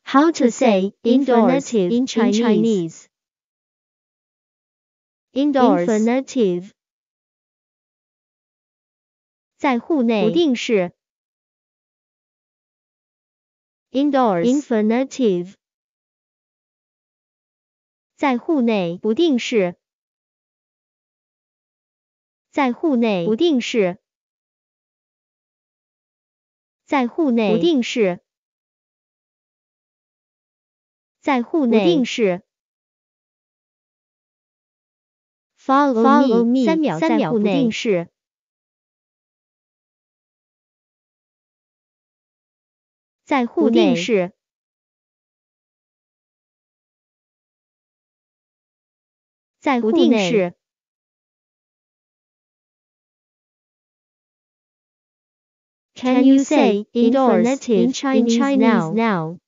How to say infinitive in Chinese? Indoors. Infinitive. 在户内。 不定式。 Indoors. Infinitive. 在户内。 不定式。 在户内。 不定式。 在户内。 不定式。 在户不内。 定式。 Follow me. 3 秒不不定式。 在户不定内。 式。 在户不定内。 式。Can you say indoors in Chinese now?